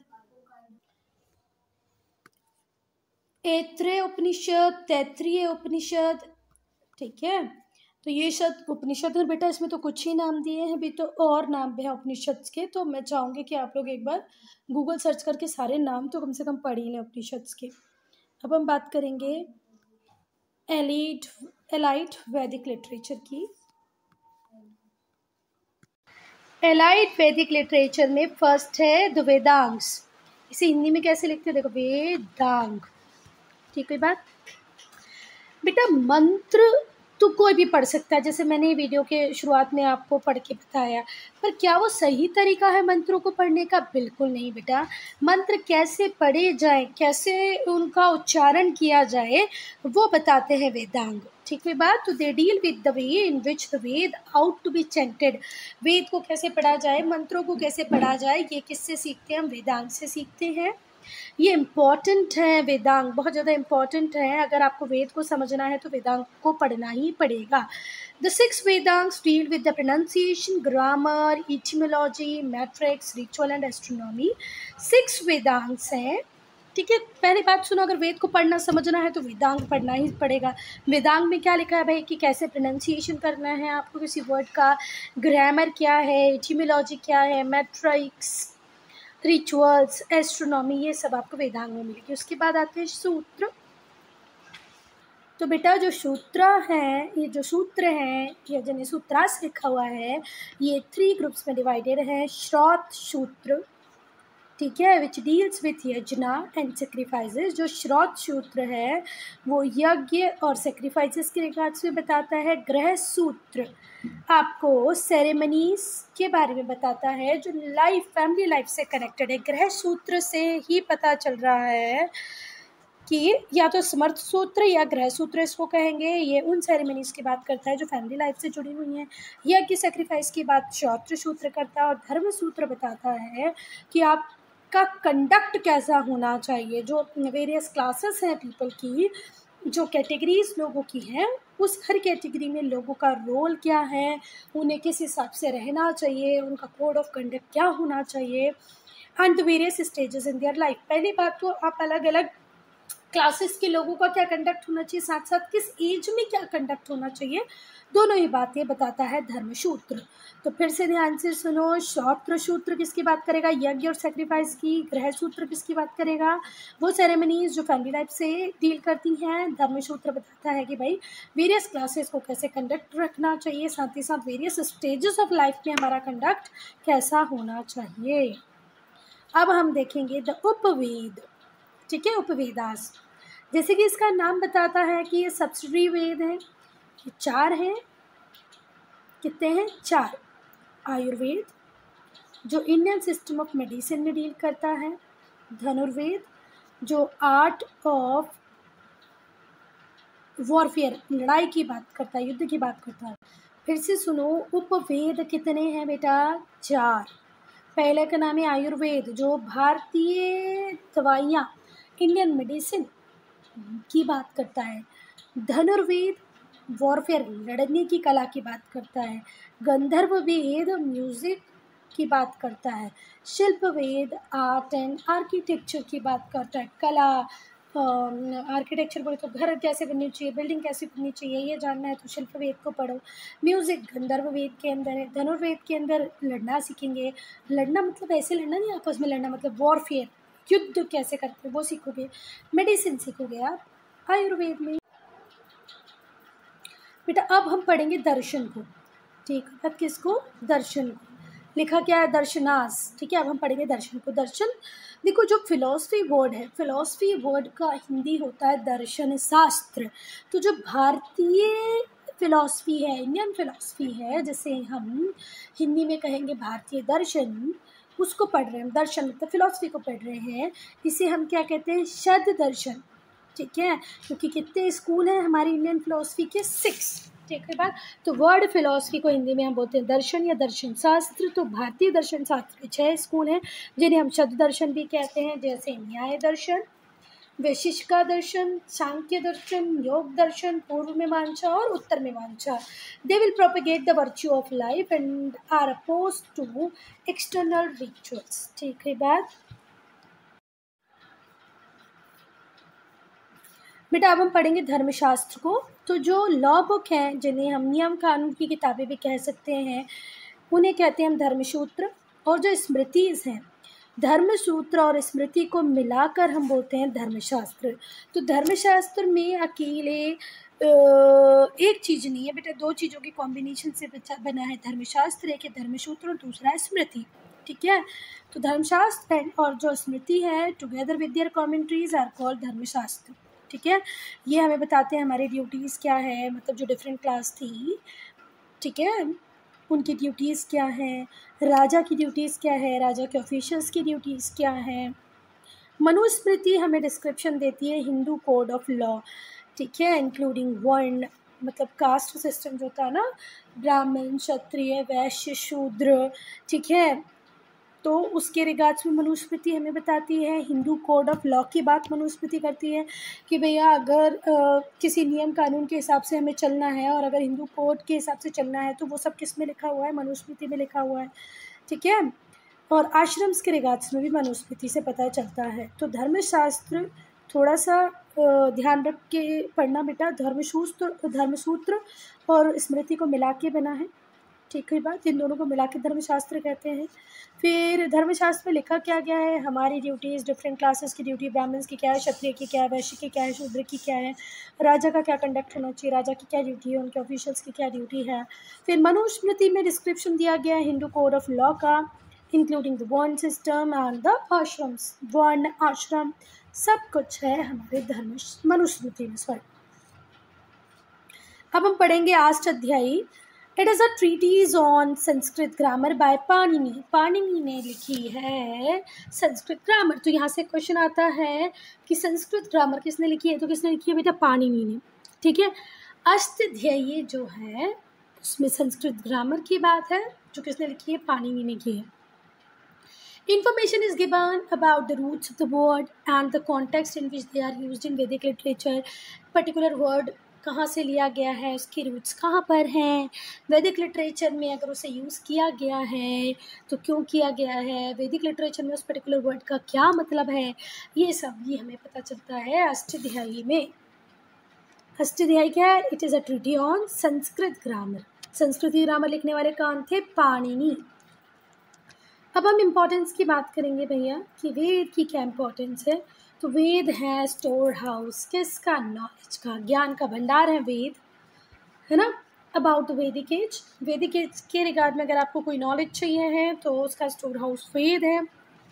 ऐत्रेय उपनिषद, तैत्तिरीय उपनिषद, ठीक है। तो ये सब उपनिषद है बेटा, इसमें तो कुछ ही नाम दिए हैं, भी तो और नाम भी है उपनिषद के। तो मैं चाहूँगी कि आप लोग एक बार गूगल सर्च करके सारे नाम तो कम से कम पढ़ ही लें उपनिषद के। अब हम बात करेंगे एलाइट वैदिक लिटरेचर की। एलाइट वैदिक लिटरेचर में फर्स्ट है द वेदांग्स। इसे हिंदी में कैसे लिखते हैं? देखो, वेदांग, ठीक है बात। बेटा मंत्र तो कोई भी पढ़ सकता है, जैसे मैंने वीडियो के शुरुआत में आपको पढ़ के बताया, पर क्या वो सही तरीका है मंत्रों को पढ़ने का? बिल्कुल नहीं बेटा। मंत्र कैसे पढ़े जाए, कैसे उनका उच्चारण किया जाए, वो बताते हैं वेदांग, ठीक है बात। तो they deal with the way in which the Veda ought to be chanted. Veda को कैसे पढ़ा जाए, मंत्रों को कैसे पढ़ा जाए, ये किससे सीखते हैं? हम वेदांग से सीखते हैं। ये इम्पॉर्टेंट है, वेदांग बहुत ज़्यादा इम्पॉर्टेंट है। अगर आपको वेद को समझना है तो वेदांग को पढ़ना ही पड़ेगा। The 6 Vedangas deal with the pronunciation, grammar, etymology, metrics, ritual and astronomy. 6 Vedangas हैं, ठीक है। पहली बात सुनो, अगर वेद को पढ़ना समझना है तो वेदांग पढ़ना ही पड़ेगा। वेदांग में क्या लिखा है भाई कि कैसे प्रोनाउंसिएशन करना है आपको किसी वर्ड का, ग्रामर क्या है, इटिमोलॉजी क्या है, मैट्रिक्स, रिचुअल्स, एस्ट्रोनॉमी, ये सब आपको वेदांग में मिलेगी। उसके बाद आते हैं सूत्र। तो बेटा जो सूत्र हैं, ये जो सूत्र हैं, ये जिन्हें सूत्रास लिखा हुआ है, ये 3 ग्रुप्स में डिवाइडेड है। श्रौत सूत्र, ठीक है, which deals with yajna and sacrifices. जो श्रौत सूत्र है वो यज्ञ और सेक्रीफाइसेस के रिगार्ड्स में बताता है। ग्रह सूत्र आपको सेरेमनीज के बारे में बताता है, जो लाइफ, फैमिली लाइफ से कनेक्टेड है। ग्रह सूत्र से ही पता चल रहा है कि या तो समर्थ सूत्र या ग्रह सूत्र इसको कहेंगे, ये उन सेरेमनीज की बात करता है जो फैमिली लाइफ से जुड़ी हुई हैं। यज्ञ सैक्रिफाइस की बात श्रौत सूत्र करता है। और धर्म सूत्र बताता है कि आपका कंडक्ट कैसा होना चाहिए। जो वेरियस क्लासेस हैं पीपल की, जो कैटेगरीज लोगों की हैं, उस हर कैटेगरी में लोगों का रोल क्या है, उन्हें किस हिसाब से रहना चाहिए, उनका कोड ऑफ कंडक्ट क्या होना चाहिए, and the various stages in their life. पहली बात तो आप अलग अलग क्लासेस के लोगों का क्या कंडक्ट होना चाहिए, साथ साथ किस एज में क्या कंडक्ट होना चाहिए, दोनों ही बातें बताता है धर्मसूत्र। तो फिर से ध्यान से सुनो, श्रौत सूत्र किसकी बात करेगा? यज्ञ और सेक्रीफाइस की। ग्रह सूत्र किसकी बात करेगा? वो सेरेमनीज जो फैमिली लाइफ से डील करती हैं। धर्मसूत्र बताता है कि भाई वेरियस क्लासेस को कैसे कंडक्ट रखना चाहिए, साथ ही साथ वेरियस स्टेजेस ऑफ लाइफ में हमारा कंडक्ट कैसा होना चाहिए। अब हम देखेंगे द उपवेद, ठीक है, उपवेदास। जैसे कि इसका नाम बताता है कि ये सब्सिडरी वेद हैं। ये 4 हैं, कितने हैं? 4। आयुर्वेद जो इंडियन सिस्टम ऑफ मेडिसिन में डील करता है। धनुर्वेद जो आर्ट ऑफ वॉरफेयर, लड़ाई की बात करता है, युद्ध की बात करता है। फिर से सुनो, उपवेद कितने हैं बेटा? 4। पहले का नाम है आयुर्वेद जो भारतीय दवाइयाँ, इंडियन मेडिसिन की बात करता है। धनुर्वेद वॉरफेयर, लड़ने की कला की बात करता है। गंधर्व वेद म्यूजिक की बात करता है। शिल्प वेद आर्ट एंड आर्किटेक्चर की बात करता है, कला। आर्किटेक्चर बोले तो घर कैसे बननी चाहिए, बिल्डिंग कैसे बननी चाहिए, ये जानना है तो शिल्प वेद को पढ़ो। म्यूजिक गंधर्व वेद के अंदर है। धनुर्वेद के अंदर लड़ना सीखेंगे। लड़ना मतलब ऐसे लड़ना नहीं, आपस में लड़ना, मतलब वॉरफेयर, युद्ध कैसे करते हैं वो सीखोगे। मेडिसिन सीखोगे आप आयुर्वेद में। बेटा अब हम पढ़ेंगे दर्शन को, ठीक है। अब किसको? दर्शन को। लिखा क्या है? दर्शनास, ठीक है। अब हम पढ़ेंगे दर्शन को। दर्शन देखो, जो फिलॉसफी वर्ड है, फिलॉसफी वर्ड का हिंदी होता है दर्शन शास्त्र। तो जो भारतीय फिलॉसफी है, इंडियन फिलॉसफी है, जिसे हम हिंदी में कहेंगे भारतीय दर्शन, उसको पढ़ रहे हैं, दर्शन मतलब फिलॉसफी को पढ़ रहे हैं, इसे हम क्या कहते हैं, शब्द दर्शन। ठीक है, क्योंकि कितने स्कूल हैं हमारी इंडियन फिलॉसफी के, 6। ठीक है बात। तो वर्ड फिलॉसफी को हिंदी में हम बोलते हैं दर्शन या दर्शन शास्त्र। तो भारतीय दर्शन शास्त्र के 6 स्कूल हैं जिन्हें हम शब्द दर्शन भी कहते हैं, जैसे न्याय दर्शन, वैशिष्टिक दर्शन, सांख्य दर्शन, योग दर्शन, पूर्व मीमांसा और Uttara Mimamsa. They will propagate the virtue of life and are oppose to external rituals. ठीक है बात। बेटा अब हम पढ़ेंगे धर्मशास्त्र को। तो जो लॉ बुक हैं, जिन्हें हम नियम कानून की किताबें भी कह सकते हैं, उन्हें कहते हैं हम धर्मसूत्र। और जो स्मृतिज हैं, धर्मसूत्र और स्मृति को मिलाकर हम बोलते हैं धर्मशास्त्र। तो धर्मशास्त्र में अकेले एक चीज़ नहीं है बेटा, 2 चीज़ों के कॉम्बिनेशन से बना है धर्मशास्त्र। एक है धर्मसूत्र और दूसरा है स्मृति। ठीक है, तो धर्मशास्त्र और जो स्मृति है together with their commentaries are called Dharmashastra. ठीक है, ये हमें बताते हैं हमारी ड्यूटीज़ क्या है, मतलब जो डिफरेंट क्लास थी, ठीक है, उनकी ड्यूटीज़ क्या हैं, राजा की ड्यूटीज़ क्या है, राजा के ऑफिशियल्स की ड्यूटीज़ क्या है। मनुस्मृति हमें डिस्क्रिप्शन देती है हिंदू कोड ऑफ लॉ। ठीक है, इंक्लूडिंग वर्ण, मतलब कास्ट सिस्टम जो था ना, ब्राह्मण, क्षत्रिय, वैश्य, शूद्र। ठीक है, तो उसके रिगार्ड्स में मनुस्मृति हमें बताती है। हिंदू कोड ऑफ लॉ की बात मनुस्मृति करती है कि भैया अगर किसी नियम कानून के हिसाब से हमें चलना है और अगर हिंदू कोड के हिसाब से चलना है तो वो सब किस में लिखा हुआ है, मनुस्मृति में लिखा हुआ है। ठीक है, और आश्रम्स के रिगार्ड्स में भी मनुस्मृति से पता चलता है। तो धर्मशास्त्र थोड़ा सा ध्यान रख के पढ़ना बेटा, धर्मसूत्र और स्मृति को मिला के बना है। ठीक है बात, इन दोनों को मिला के धर्मशास्त्र कहते हैं। फिर धर्मशास्त्र में लिखा क्या गया है, हमारी ड्यूटीज़, डिफरेंट क्लासेस की ड्यूटी, ब्राह्मण्स की क्या है, क्षत्रिय की क्या है, वैश्य की क्या है, शूद्र की क्या है, राजा का क्या कंडक्ट होना चाहिए, राजा की क्या ड्यूटी है, उनके ऑफिशियल्स की क्या ड्यूटी है। फिर मनुस्मृति में डिस्क्रिप्शन दिया गया है हिंदू कोड ऑफ लॉ का, including the varna system and the ashrams. Varna, ashram सब कुछ है हमारे मनुस्मृति में। सॉरी, अब हम पढ़ेंगे Ashtadhyayi. It is a treatise on Sanskrit grammar by Panini. Panini ने लिखी है संस्कृत ग्रामर। तो यहाँ से क्वेश्चन आता है कि संस्कृत ग्रामर किसने लिखी है, तो किसने लिखी है बेटा, पाणिनि ने। ठीक है, अष्टाध्यायी जो है उसमें संस्कृत ग्रामर की बात है, जो किसने लिखी है, पाणिनि ने की है। Information is given about the roots of the word and the context in which they are used in Vedic literature. Particular word कहाँ से लिया गया है, उसके रूट्स कहाँ पर हैं, वैदिक लिटरेचर में अगर उसे यूज़ किया गया है तो क्यों किया गया है, वैदिक लिटरेचर में उस पर्टिकुलर वर्ड का क्या मतलब है, ये सब ये हमें पता चलता है अष्टाध्यायी में। अष्टाध्यायी क्या है, it is a treatise on Sanskrit grammar. Sanskrit grammar लिखने वाले कौन थे, पाणिनि। अब हम इम्पोर्टेंस की बात करेंगे भैया कि वेद की क्या इम्पोर्टेंस है। तो वेद है स्टोर हाउस किसका, नॉलेज का, ज्ञान का भंडार है वेद, है ना। About the Vedic age, Vedic age के रिगार्ड में अगर आपको कोई नॉलेज चाहिए है तो उसका स्टोर हाउस वेद है।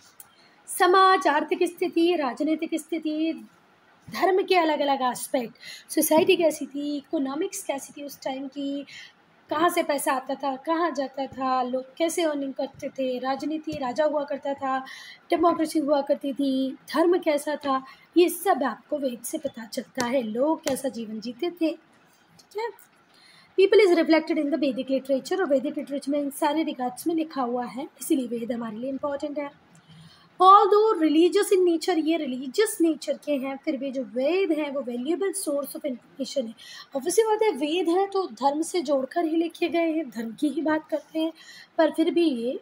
समाज, आर्थिक स्थिति, राजनीतिक स्थिति, धर्म के अलग अलग एस्पेक्ट, सोसाइटी कैसी थी, इकोनॉमिक्स कैसी थी उस टाइम की, कहाँ से पैसा आता था, कहाँ जाता था, लोग कैसे अर्निंग करते थे, राजनीति, राजा हुआ करता था, डेमोक्रेसी हुआ करती थी, धर्म कैसा था, ये सब आपको वेद से पता चलता है, लोग कैसा जीवन जीते थे। ठीक है, people is reflected in the Vedic literature, और वैदिक लिटरेचर में इन सारे रिगार्ड्स में लिखा हुआ है, इसीलिए वेद हमारे लिए इम्पॉर्टेंट है। ऑल्दो रिलीजियस इन नेचर, ये रिलीजियस नेचर के हैं, फिर भी जो वेद हैं वो वैल्यूएबल सोर्स ऑफ इन्फॉर्मेशन है। ऑब्वियसली बात है, वेद हैं तो धर्म से जोड़कर ही लिखे गए हैं, धर्म की ही बात करते हैं, पर फिर भी ये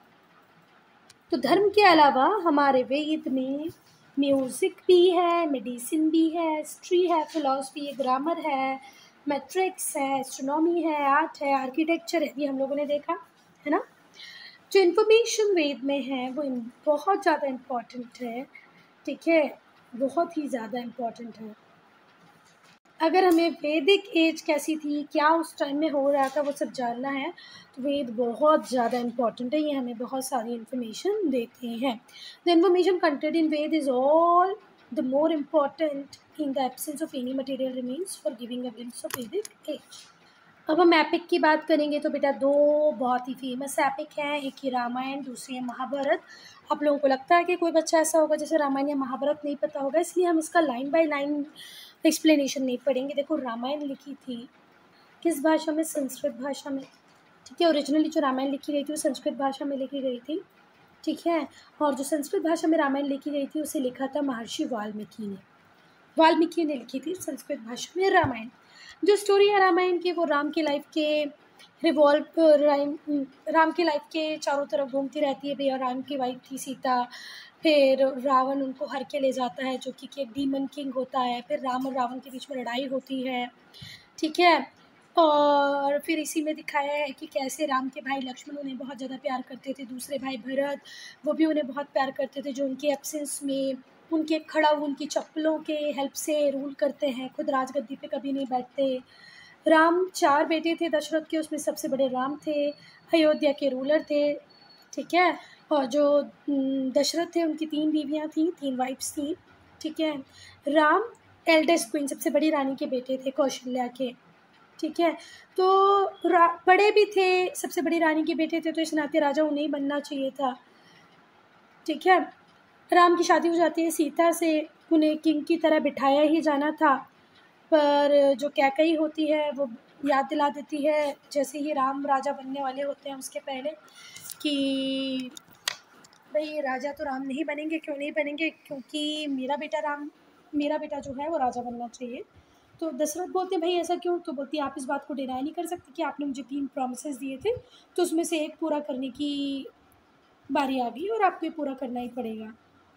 तो धर्म के अलावा हमारे वेद में म्यूज़िक भी है, मेडिसिन भी है, हिस्ट्री है, फिलॉसफी है, ग्रामर है, मैट्रिक्स है, एस्ट्रोनॉमी है, आर्ट है, आर्किटेक्चर है, ये हम लोगों ने देखा है ना। जो इन्फॉर्मेशन वेद में है वो बहुत ज़्यादा इम्पॉर्टेंट है। ठीक है, बहुत ही ज़्यादा इम्पॉर्टेंट है। अगर हमें वैदिक एज कैसी थी, क्या उस टाइम में हो रहा था, वो सब जानना है तो वेद बहुत ज़्यादा इम्पॉर्टेंट है, ये हमें बहुत सारी इन्फॉर्मेशन देते हैं। The information content in Veda is all the more important in the absence of any material remains for giving a glimpse of Vedic age. अब हम एपिक की बात करेंगे तो बेटा दो बहुत ही फेमस एपिक हैं, एक ही रामायण, दूसरी है महाभारत। आप लोगों को लगता है कि कोई बच्चा ऐसा होगा जैसे रामायण या महाभारत नहीं पता होगा, इसलिए हम इसका लाइन बाय लाइन एक्सप्लेनेशन नहीं पढ़ेंगे। देखो, रामायण लिखी थी किस भाषा में? संस्कृत भाषा में। ठीक है, ओरिजिनली जो रामायण लिखी गई थी वो संस्कृत भाषा में लिखी गई थी। ठीक है, और जो संस्कृत भाषा में रामायण लिखी गई थी उसे लिखा था महर्षि वाल्मीकि ने लिखी थी संस्कृत भाषा में रामायण। जो स्टोरी है रामायण की वो राम की लाइफ के राम की लाइफ के चारों तरफ घूमती रहती है भैया। राम की वाइफ थी सीता, फिर रावण उनको हर के ले जाता है जो कि एक डीमन किंग होता है, फिर राम और रावण के बीच में लड़ाई होती है। ठीक है, और फिर इसी में दिखाया है कि कैसे राम के भाई लक्ष्मण उन्हें बहुत ज़्यादा प्यार करते थे, दूसरे भाई भरत वो भी उन्हें बहुत प्यार करते थे, जो उनके एब्सेंस में उनके खड़ा उनकी चप्पलों के हेल्प से रूल करते हैं, खुद राजगद्दी पे कभी नहीं बैठते। राम 4 बेटे थे दशरथ के, उसमें सबसे बड़े राम थे, अयोध्या के रूलर थे। ठीक है, और जो दशरथ थे उनकी 3 बीवियाँ थीं, 3 वाइफ्स थीं। ठीक है, राम एल्डेस्ट क्वीन सबसे बड़ी रानी के बेटे थे, कौशल्या के। ठीक है, तो बड़े भी थे, सबसे बड़ी रानी के बेटे थे, तो इस नाते राजा उन्हें ही बनना चाहिए था। ठीक है, राम की शादी हो जाती है सीता से, उन्हें किंग की तरह बिठाया ही जाना था, पर जो कैकई होती है वो याद दिला देती है जैसे ही राम राजा बनने वाले होते हैं उसके पहले कि भाई राजा तो राम नहीं बनेंगे। क्यों नहीं बनेंगे? क्योंकि मेरा बेटा जो है वो राजा बनना चाहिए। तो दशरथ बोलते हैं भाई ऐसा क्यों? तो बोलती है आप इस बात को डिनाई नहीं कर सकते कि आपने मुझे 3 प्रॉमिसेस दिए थे, तो उसमें से एक पूरा करने की बारी आ गई और आपको ये पूरा करना ही पड़ेगा।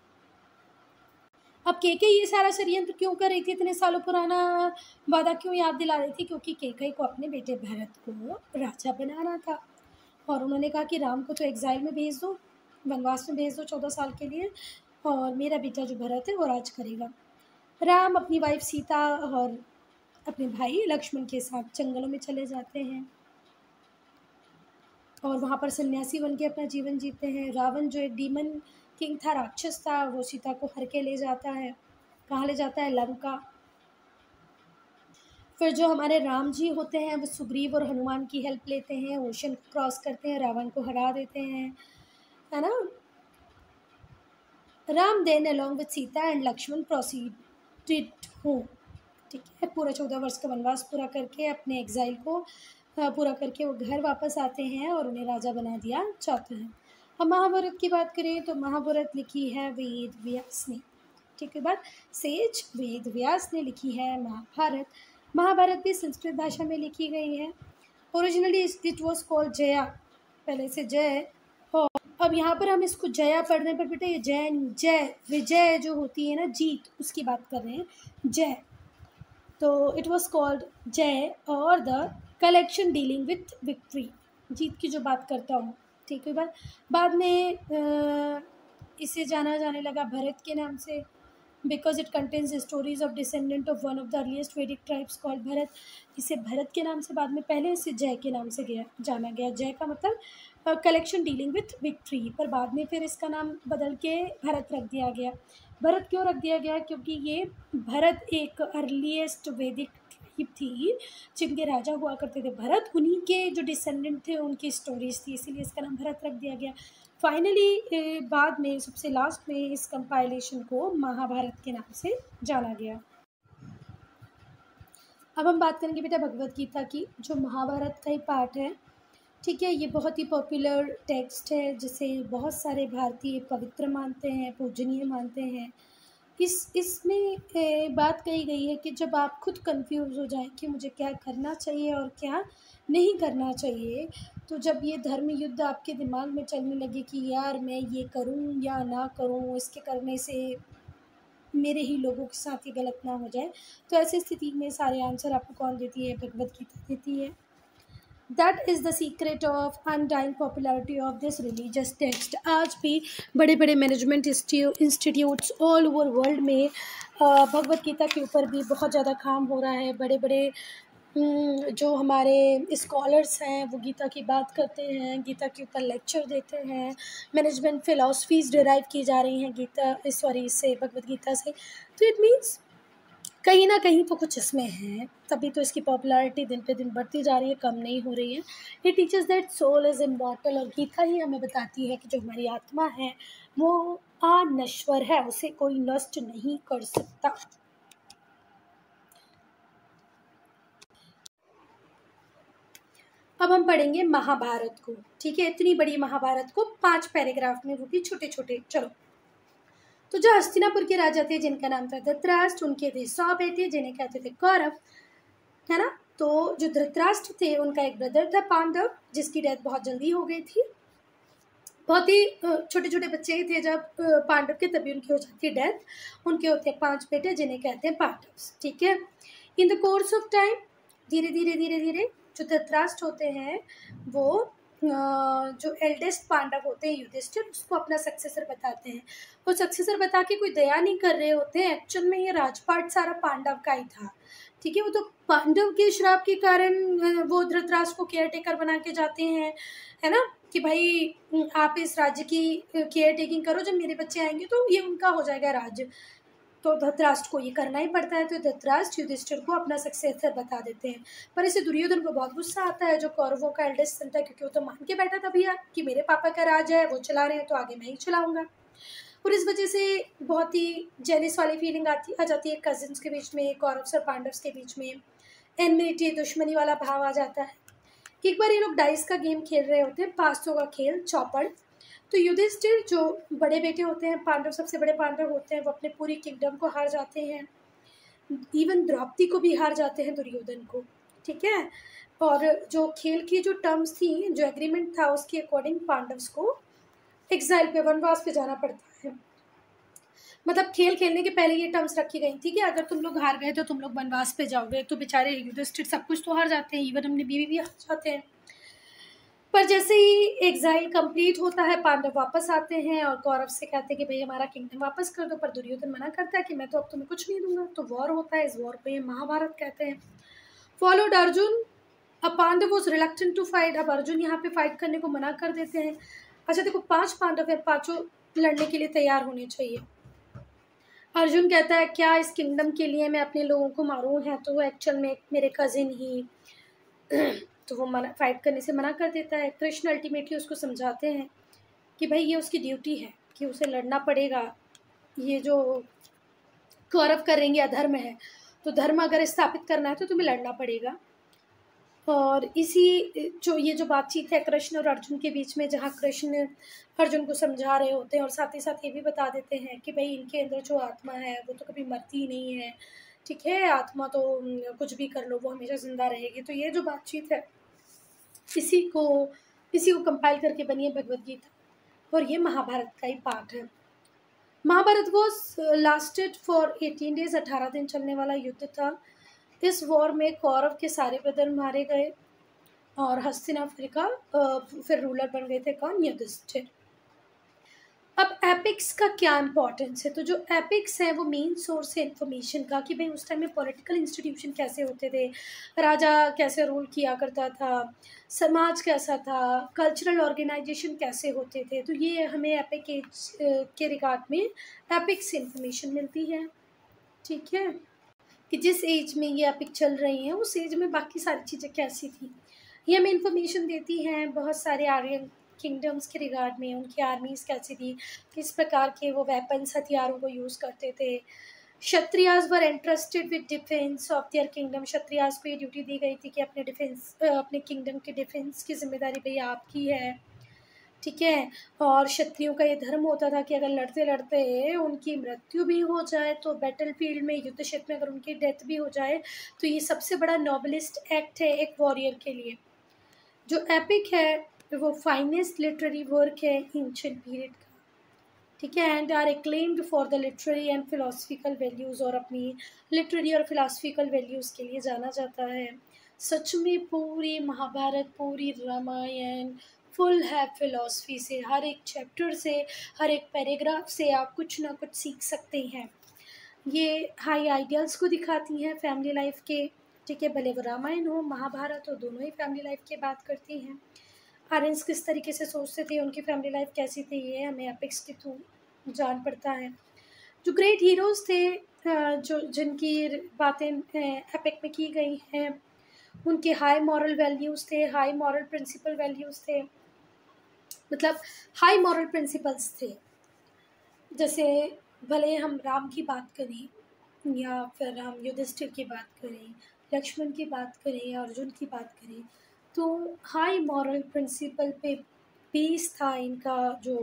अब केकई ये सारा षड्यंत्र क्यों कर रही थी? इतने सालों पुराना वादा क्यों याद दिला रही थी? क्योंकि केकई को अपने बेटे भरत को राजा बनाना था, और उन्होंने कहा कि राम को तो एग्जाइल में भेज दो, वनवास में भेज दो 14 साल के लिए, और मेरा बेटा जो भरत है वो राज करेगा। राम अपनी वाइफ सीता और अपने भाई लक्ष्मण के साथ जंगलों में चले जाते हैं और वहाँ पर सन्यासी बन के अपना जीवन जीते हैं। रावण जो एक डीमन किंग था, राक्षस था, वो सीता को हर के ले जाता है। कहाँ ले जाता है? लंका। फिर जो हमारे राम जी होते हैं वो सुग्रीव और हनुमान की हेल्प लेते हैं, ओशन क्रॉस करते हैं, रावण को हरा देते हैं, है ना। Ram then along with Sita and Lakshman proceeded home. ठीक है, पूरा 14 वर्ष का वनवास पूरा करके अपने एग्जाइल को पूरा करके वो घर वापस आते हैं और उन्हें राजा बना दिया जाता है। अब महाभारत की बात करें तो महाभारत लिखी है वेद व्यास ने। ठीक है, बात सेज वेद व्यास ने लिखी है महाभारत। महाभारत भी संस्कृत भाषा में लिखी गई है। Originally it was called Jaya, पहले से जय। और अब यहाँ पर हम इसको जया पढ़ने पर बेटा ये जय विजय जो होती है ना, जीत, उसकी बात कर रहे हैं, जय। तो इट वॉज कॉल्ड जय और the collection dealing with victory, जीत की जो बात करता हूँ। ठीक है, बाद में इसे जाना जाने लगा भरत के नाम से, because it contains stories of descendant of one of the earliest Vedic tribes called Bharat. इसे भरत के नाम से बाद में पहले इसे जय के नाम से जाना गया। जय का मतलब कलेक्शन डीलिंग विथ विक्ट्री, पर बाद में फिर इसका नाम बदल के भरत रख दिया गया। भरत क्यों रख दिया गया? क्योंकि ये भरत एक अर्लीस्ट वैदिक ट्राइब थी जिनके राजा हुआ करते थे भरत, उन्हीं के जो डिसेंडेंट थे उनकी स्टोरीज थी, इसीलिए इसका नाम भरत रख दिया गया। फाइनली बाद में सबसे लास्ट में इस कंपाइलेशन को महाभारत के नाम से जाना गया। अब हम बात करेंगे बेटा भगवत गीता की, जो महाभारत का ही पार्ट है। ठीक है, ये बहुत ही पॉपुलर टेक्स्ट है जिसे बहुत सारे भारतीय पवित्र मानते हैं, पूजनीय मानते हैं। इसमें बात कही गई है कि जब आप खुद कंफ्यूज हो जाएं कि मुझे क्या करना चाहिए और क्या नहीं करना चाहिए, तो जब ये धर्म युद्ध आपके दिमाग में चलने लगे कि यार मैं ये करूं या ना करूं, इसके करने से मेरे ही लोगों के साथ ये गलत ना हो जाए, तो ऐसी स्थिति में सारे आंसर आपको कौन देती है? भगवत गीता देती है। That is the secret of undying popularity of this religious text. आज भी बड़े बड़े management institutes all over world में भगवत गीता के ऊपर भी बहुत ज़्यादा काम हो रहा है। बड़े बड़े जो हमारे स्कॉलर्स हैं वो गीता की बात करते हैं, गीता के ऊपर लेक्चर देते हैं, मैनेजमेंट फ़िलासफ़ीज़ डिराइव की जा रही हैं इससे भगवत गीता से। तो इट मीन्स कहीं ना कहीं तो कुछ इसमें है, तभी तो इसकी पॉपुलैरिटी दिन पे दिन बढ़ती जा रही है, कम नहीं हो रही है। ये teaches that soul is immortal, और गीता ही हमें बताती है कि जो हमारी आत्मा है वो अनश्वर है, उसे कोई नष्ट नहीं कर सकता। अब हम पढ़ेंगे महाभारत को, ठीक है। इतनी बड़ी महाभारत को 5 पैराग्राफ में, वो भी छोटे छोटे। चलो, तो जो हस्तिनापुर के राजा थे जिनका नाम था धृतराष्ट्र, उनके थे 100 बेटे जिन्हें कहते थे कौरव, है ना। तो जो धृतराष्ट्र थे उनका एक ब्रदर था पांडव, जिसकी डेथ बहुत जल्दी हो गई थी। बहुत ही छोटे छोटे बच्चे ही थे जब पांडव के, तभी उनकी हो जाती है डेथ। उनके होते हैं 5 बेटे जिन्हें कहते हैं पांडव, ठीक है। In the course of time, धीरे धीरे धीरे धीरे जो धृतराष्ट्र होते हैं वो जो एल्डेस्ट पांडव होते हैं युधिष्ठिर, उसको अपना सक्सेसर बताते हैं। वो सक्सेसर बता के कोई दया नहीं कर रहे होते हैं, एक्चुअल में ये राजपाट सारा पांडव का ही था, ठीक है। वो तो पांडव के श्राप के कारण वो धृतराष्ट्र को केयर टेकर बना के जाते हैं, है ना, कि भाई आप इस राज्य की केयर टेकिंग करो, जब मेरे बच्चे आएंगे तो ये उनका हो जाएगा राज्य। तो धृतराष्ट्र को ये करना ही पड़ता है, तो धृतराष्ट्र युधिष्ठिर को अपना सक्सेसर बता देते हैं। पर इसे दुर्योधन को बहुत गुस्सा आता है, जो कौरवों का एल्डेस्ट सन था, क्योंकि वो तो मान के बैठा था भैया कि मेरे पापा का राज है, वो चला रहे हैं तो आगे मैं ही चलाऊंगा। और इस वजह से बहुत ही जेलिस वाली फीलिंग आ जाती है कजिन्स के बीच में, कौरव और पांडव के बीच में एनमिटी, दुश्मनी वाला भाव आ जाता है। एक बार ये लोग डाइस का गेम खेल रहे होते हैं, 500 का खेल, चौपड़। तो युधिष्ठिर जो बड़े बेटे होते हैं, पांडव सबसे बड़े पांडव होते हैं, वो अपने पूरी किंगडम को हार जाते हैं, इवन द्रौपदी को भी हार जाते हैं दुर्योधन को, ठीक है। और जो खेल की जो टर्म्स थी, जो एग्रीमेंट था, उसके अकॉर्डिंग पांडव्स को एग्जाइल पे, वनवास पे जाना पड़ता है। मतलब खेल खेलने के पहले ये टर्म्स रखी गई थी कि अगर तुम लोग हार गए तो तुम लोग वनवास पे जाओगे। तो बेचारे युधिष्ठिर सब कुछ तो हार जाते हैं, इवन अपनी बीवी भी हार जाते हैं। पर जैसे ही एग्जाइल कंप्लीट होता है, पांडव वापस आते हैं और कौरव से कहते हैं कि भाई हमारा किंगडम वापस कर दो, पर दुर्योधन मना करता है कि मैं तो अब तुम्हें कुछ नहीं दूंगा। तो वॉर होता है, इस वॉर को ये महाभारत कहते हैं। फॉलोड अर्जुन, अब Pandava was reluctant to fight, अब अर्जुन यहाँ पे फाइट करने को मना कर देते हैं। अच्छा देखो, 5 पांडव है, 5 लड़ने के लिए तैयार होने चाहिए। अर्जुन कहता है क्या इस किंगडम के लिए मैं अपने लोगों को मारूं, है तो वो एक्चुअल में मेरे कजिन ही तो वो मना, फाइट करने से मना कर देता है। कृष्ण अल्टीमेटली उसको समझाते हैं कि भाई ये उसकी ड्यूटी है कि उसे लड़ना पड़ेगा, ये जो कौरव करेंगे अधर्म है, तो धर्म अगर स्थापित करना है तो तुम्हें लड़ना पड़ेगा। और इसी जो ये जो बातचीत है कृष्ण और अर्जुन के बीच में, जहाँ कृष्ण अर्जुन को समझा रहे होते हैं और साथ ही साथ ये भी बता देते हैं कि भाई इनके अंदर जो आत्मा है वो तो कभी मरती नहीं है, ठीक है, आत्मा तो कुछ भी कर लो वो हमेशा जिंदा रहेगी। तो ये जो बातचीत है इसी को कंपाइल करके बनी है भगवद गीता, और ये महाभारत का ही पार्ट है। Mahabharata was lasted for 18 days, 18 दिन चलने वाला युद्ध था। इस वॉर में कौरव के सारे ब्रदर मारे गए और हस्तिनापुर का फिर रूलर बन गए थे कौन, युधिष्ठिर। अब एपिक्स का क्या इंपॉर्टेंस है, तो जो एपिक्स है वो मेन सोर्स है इन्फॉर्मेशन का, कि भाई उस टाइम में पॉलिटिकल इंस्टीट्यूशन कैसे होते थे, राजा कैसे रूल किया करता था, समाज कैसा था, कल्चरल ऑर्गेनाइजेशन कैसे होते थे। तो ये हमें एपिक एज के रिगार्ड में एपिक्स से इंफॉर्मेशन मिलती है, ठीक है, कि जिस एज में ये एपिक चल रही हैं उस एज में बाकी सारी चीज़ें कैसी थी। ये हमें इन्फॉर्मेशन देती हैं बहुत सारे आर्यन किंगडम्स के रिगार्ड में, उनकी आर्मीज़ कैसी थी, किस प्रकार के वो वेपन्स हथियारों को यूज़ करते थे। Kshatriyas were interested with defence of their kingdom, Kshatriyas को ये ड्यूटी दी गई थी कि अपने डिफेंस, अपने किंगडम के डिफेंस की जिम्मेदारी भाई आपकी है, ठीक है। और क्षत्रियों का ये धर्म होता था कि अगर लड़ते लड़ते उनकी मृत्यु भी हो जाए, तो बैटल फील्ड में, युद्ध क्षेत्र में अगर उनकी डेथ भी हो जाए, तो ये सबसे बड़ा नोबलिस्ट एक्ट है एक वॉरियर के लिए। जो एपिक है वो फाइनेस्ट लिटरेरी वर्क है एंशिएंट पीरियड का, ठीक है, and are acclaimed for the literary and philosophical values, और अपनी लिटरेरी और फिलोसफिकल वैल्यूज़ के लिए जाना जाता है। सच में पूरी महाभारत, पूरी रामायण फुल है फिलॉसफी से, हर एक चैप्टर से, हर एक पैराग्राफ से आप कुछ ना कुछ सीख सकते हैं। ये हाई आइडियल्स को दिखाती हैं फैमिली लाइफ के, ठीक है, भले वो रामायण हो महाभारत हो, दोनों ही फैमिली लाइफ की बात करती हैं। आर्यंस किस तरीके से सोचते थे, उनकी फैमिली लाइफ कैसी थी, ये हमें एपिक्स के थ्रू जान पड़ता है। जो ग्रेट हीरोज़ थे जो जिनकी बातें एपिक में की गई हैं, उनके हाई मॉरल वैल्यूज़ थे, हाई मॉरल प्रिंसिपल वैल्यूज़ थे, मतलब हाई मॉरल प्रिंसिपल्स थे। जैसे भले हम राम की बात करें या फिर हम युधिष्ठिर की बात करें, लक्ष्मण की बात करें या अर्जुन की बात करें, तो हाई मॉरल प्रिंसिपल पे बेस था इनका जो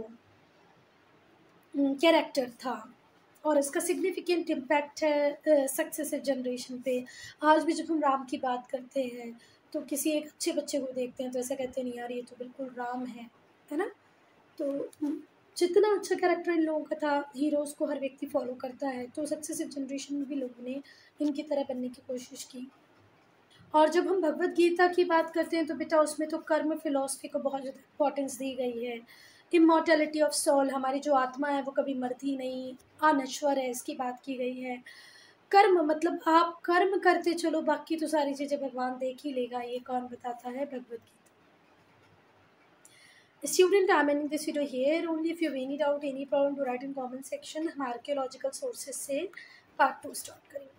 कैरेक्टर था, और इसका सिग्निफिकेंट इम्पैक्ट है सक्सेसिव जनरेशन पे। आज भी जब हम राम की बात करते हैं तो किसी एक अच्छे बच्चे को देखते हैं तो ऐसा कहते हैं नहीं यार ये तो बिल्कुल राम है ना। तो जितना अच्छा कैरेक्टर इन लोगों का था, हीरोज़ को हर व्यक्ति फॉलो करता है, तो सक्सेसिव जनरेशन में भी लोगों ने इनकी तरह बनने की कोशिश की। और जब हम भगवत गीता की बात करते हैं तो बेटा उसमें तो कर्म फिलॉसफी को बहुत ज़्यादा इंपॉर्टेंस दी गई है। इमॉर्टैलिटी ऑफ सोल, हमारी जो आत्मा है वो कभी मरती नहीं, अनश्वर है, इसकी बात की गई है। कर्म मतलब आप कर्म करते चलो, बाकी तो सारी चीज़ें भगवान देख ही लेगा, ये कौन बताता है? Bhagavad Gita. Student, I'm ending this video here. Only if you have any doubt, any problem to write in comment section. हम archaeological sources से part 2 start करेंगे.